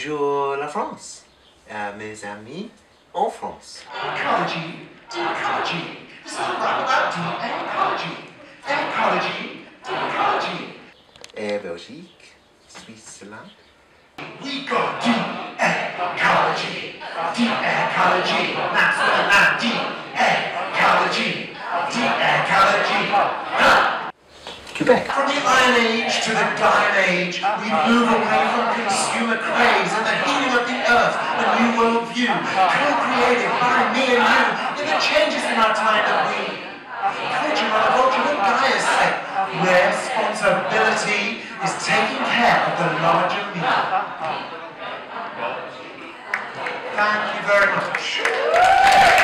Bonjour la France, mes amis en France. Ecology, ecology. This is all about ecology. Ecology, ecology. Et Belgique, Switzerland. We got ecology, ecology. That's what I ecology, ecology. Quebec. From the Iron Age to the Diamond Age, we move away from consumer craze and the healing of the earth, a new world view, co-created by me and you, in the changes in our time that we culture on a cultural Gaia's sake, where responsibility is taking care of the larger me. Thank you very much.